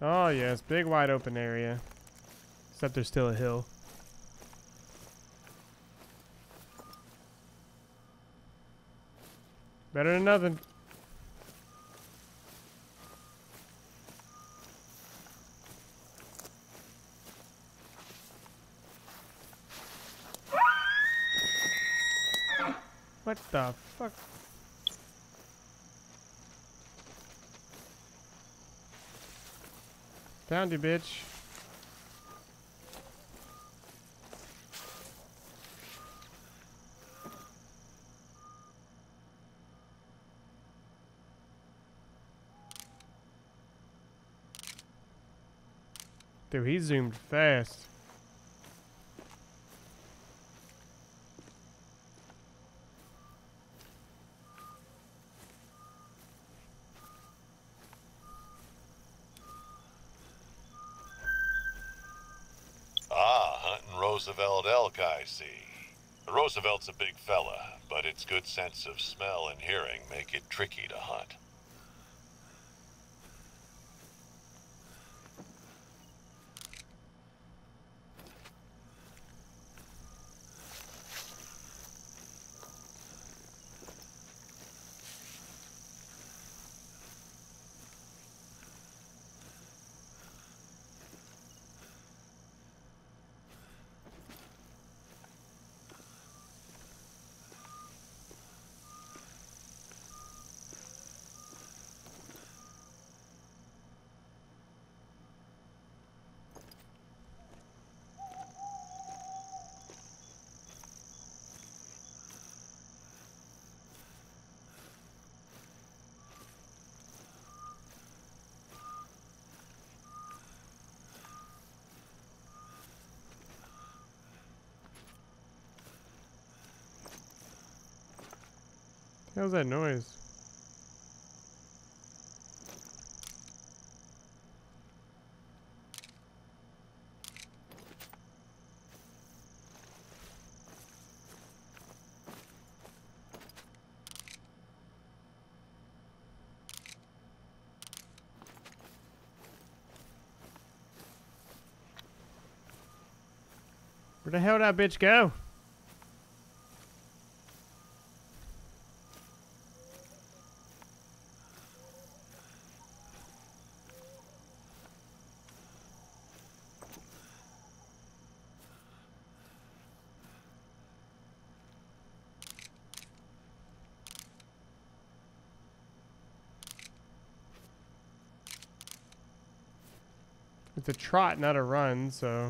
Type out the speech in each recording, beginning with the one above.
Oh yes, big wide open area. Except there's still a hill. Better than nothing. What the fuck? Found you, bitch. Dude, he zoomed fast. Ah, hunting Roosevelt elk, I see. Roosevelt's a big fella, but its good sense of smell and hearing make it tricky to hunt. How's that noise? Where the hell did that bitch go? It's a trot, not a run, so.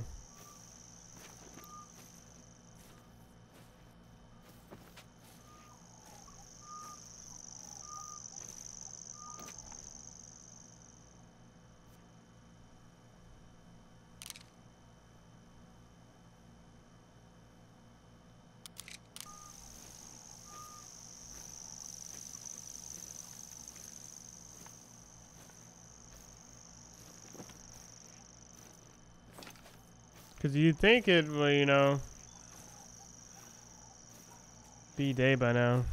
Because you'd think it would, you know, be day by now.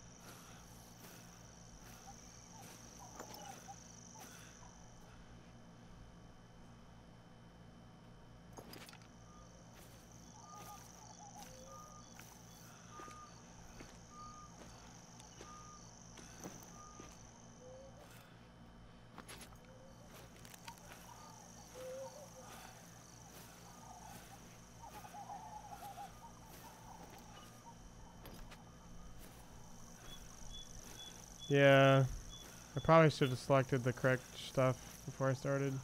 Yeah, I probably should have selected the correct stuff before I started.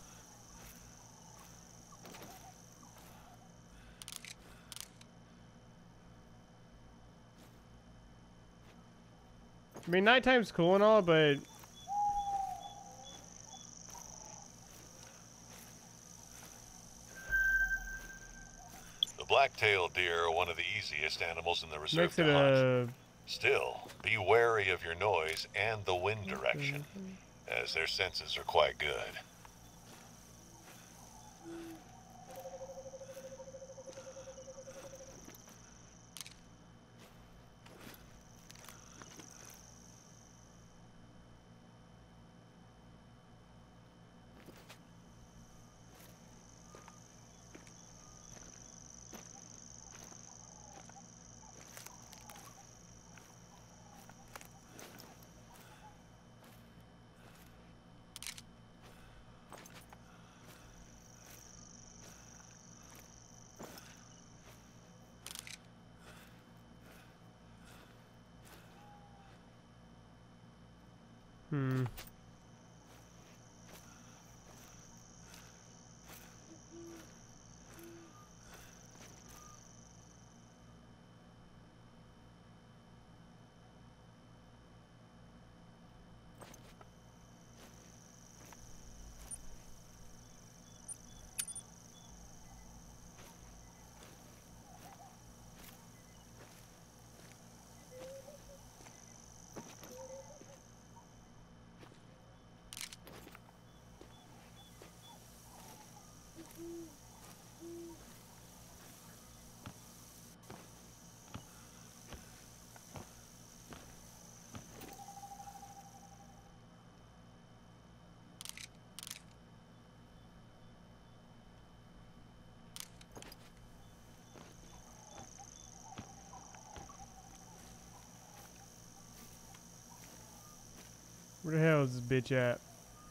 I mean, nighttime's cool and all, but The black-tailed deer are one of the easiest animals in the reserve makes it to hunt. a. Still, be wary of your noise and the wind direction, as their senses are quite good. Hmm. Where the hell is this bitch at?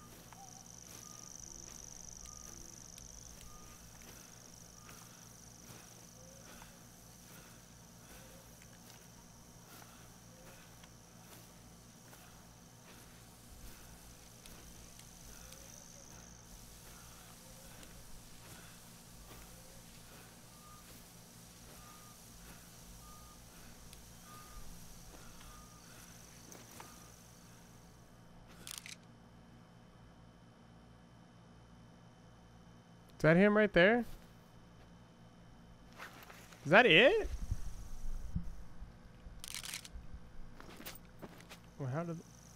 Is that him right there? Is that it? Well, how did...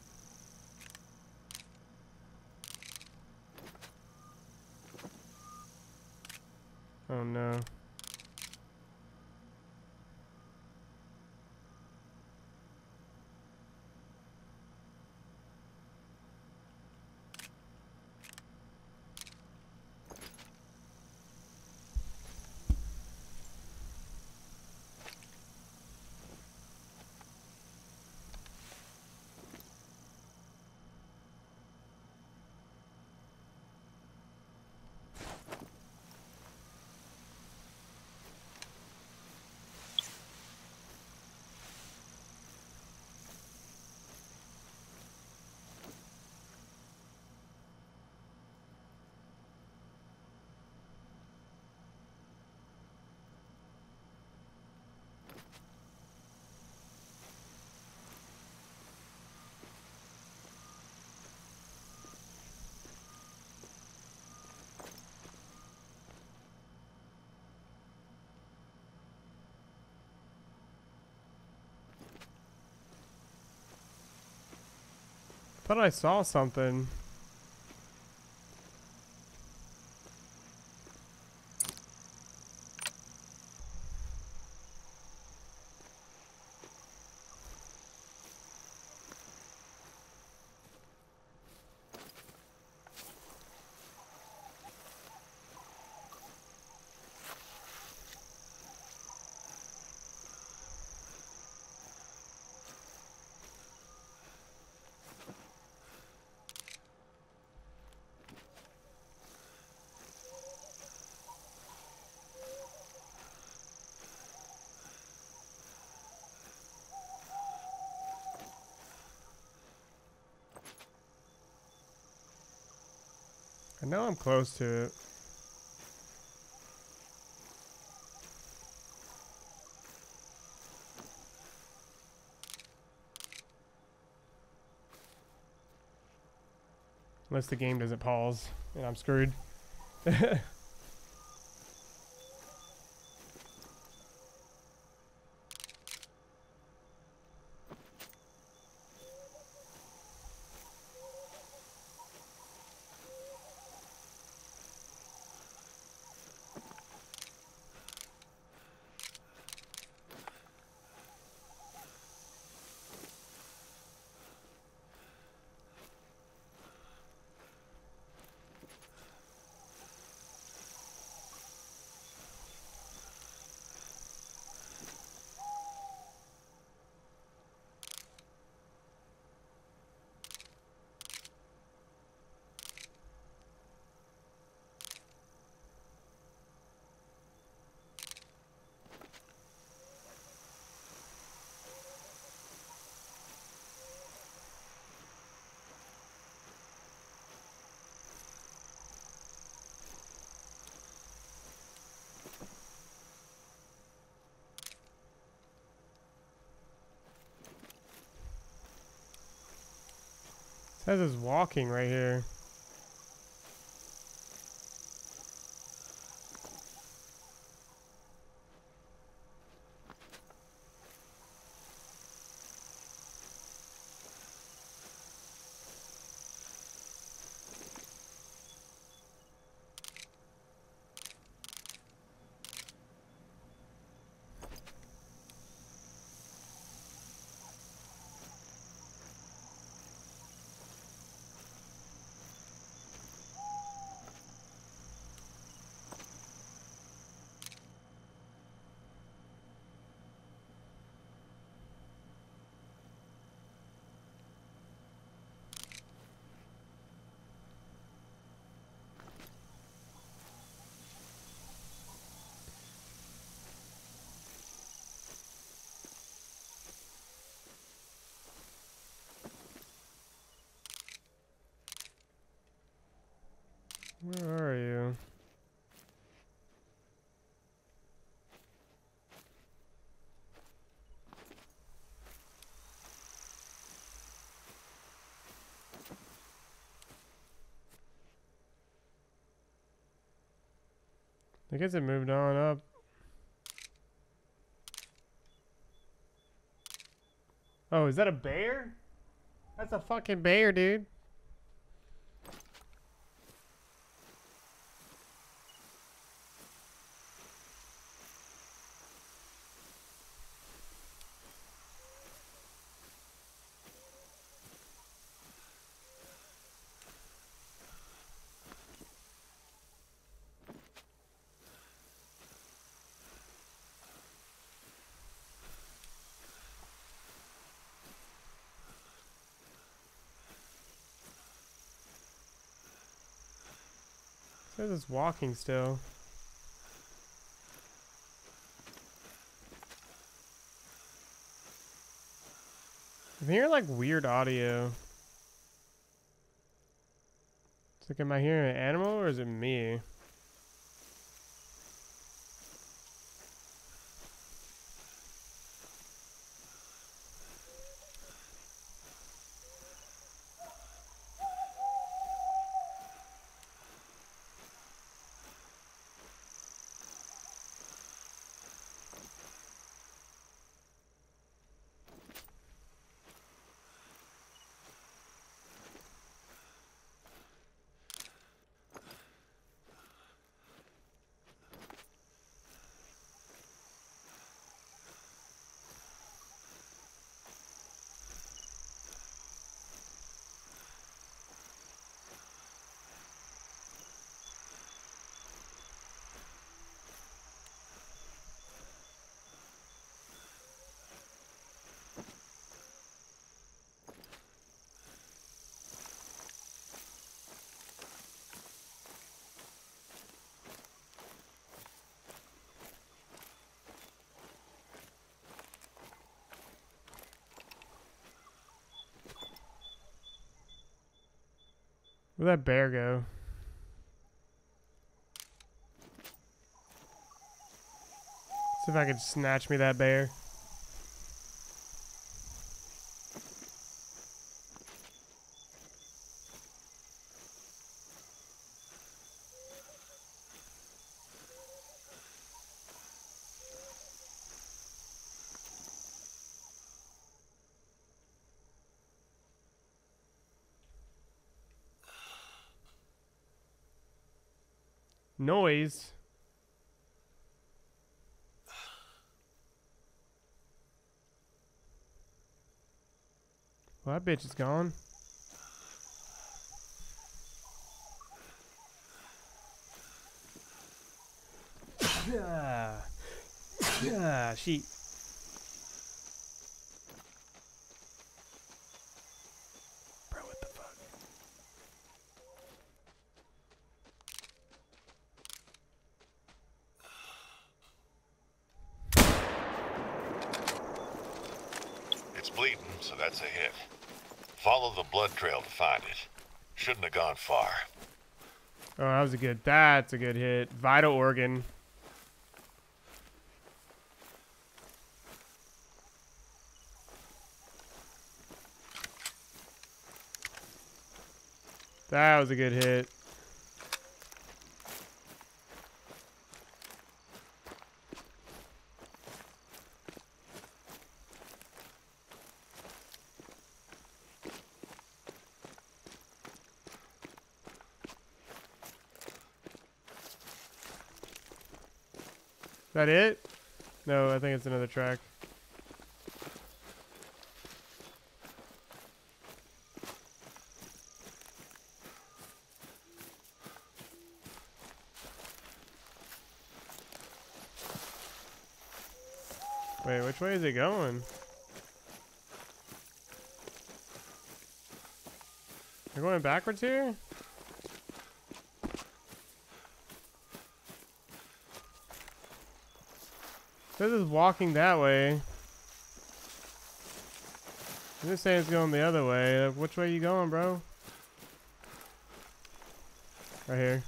Oh no. Thought I saw something. I know I'm close to it. Unless the game doesn't pause and I'm screwed. says it's walking right here. Where are you? I guess it moved on up. Oh, is that a bear? That's a fucking bear, dude. Says it's walking still. I'm hearing like weird audio. It's like, am I hearing an animal or is it me? Where'd that bear go? See if I could snatch me that bear. Noise. Well, that bitch is gone. She. Bro, what the fuck? It's bleeding, so that's a hit. Follow the blood trail to find it. Shouldn't have gone far. Oh, that was a good. That's a good hit. Vital organ. That was a good hit. That it? No, I think it's another track. Wait, which way is it going? We're going backwards here? This is walking that way. I'm just saying it's going the other way. Which way you going, bro? Right here.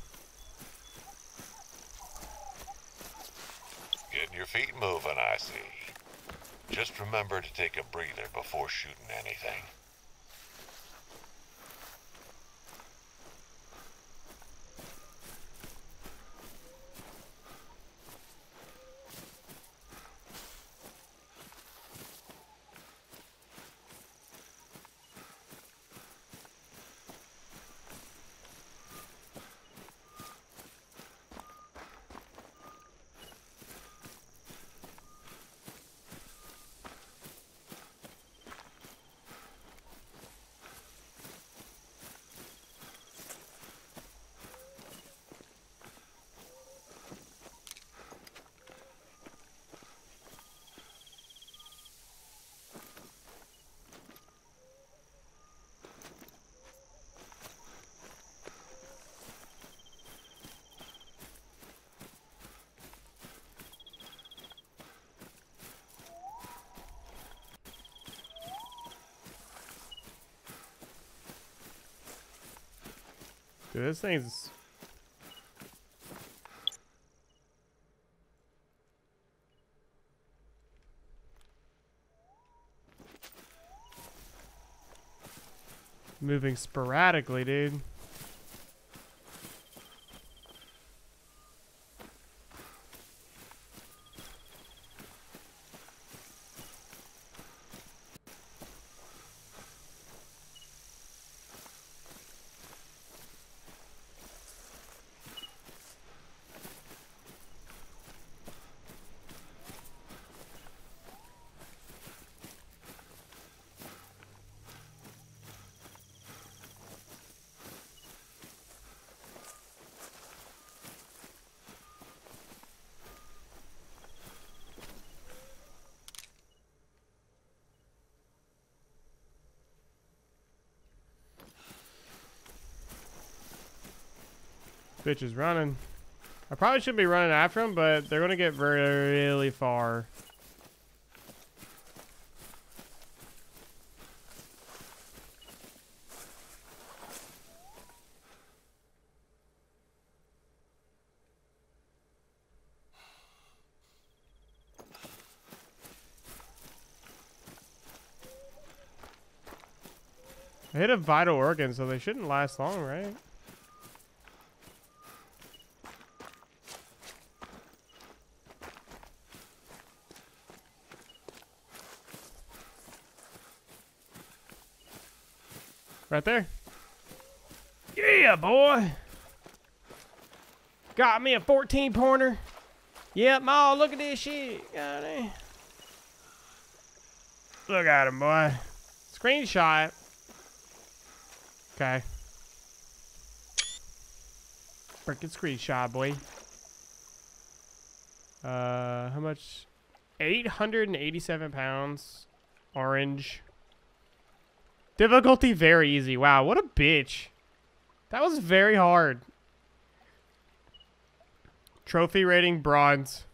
Getting your feet moving, I see. Just remember to take a breather before shooting anything. Dude, this thing's... moving sporadically, dude. Bitch is running. I probably should be running after him, but they're gonna get really far. I hit a vital organ, so they shouldn't last long, right? Right there. Yeah, boy. Got me a 14-pointer. Yep, Ma, look at this shit. Got it. Look at him, boy. Screenshot. Okay. Frickin' screenshot, boy. How much? 887 pounds. Orange. Difficulty very easy. Wow, what a bitch. That was very hard. Trophy rating bronze.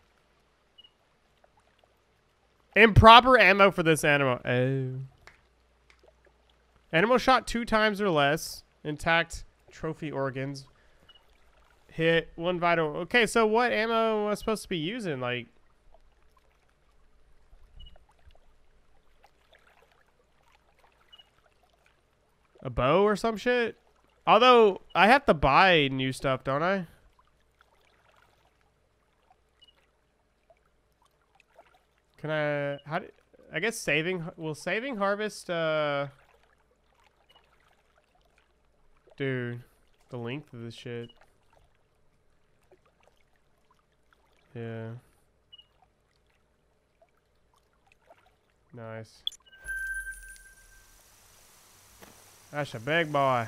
Improper ammo for this animal. Oh. Animal shot 2 times or less. Intact trophy organs. Hit 1 vital. Okay, so what ammo am I supposed to be using? Like... a bow or some shit? Although, I have to buy new stuff, don't I? Can I... I guess saving... Will saving harvest, Dude, the length of this shit. Yeah. Nice. That's a big boy.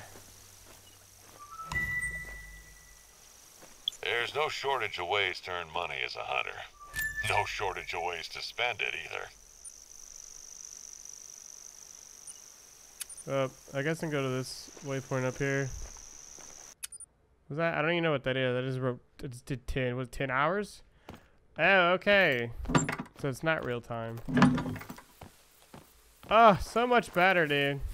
There's no shortage of ways to earn money as a hunter. No shortage of ways to spend it either. I guess I can go to this waypoint up here. Was that? I don't even know what that is. That is it's did 10. Was it 10 hours? Oh, okay. So it's not real time. Oh, so much better, dude.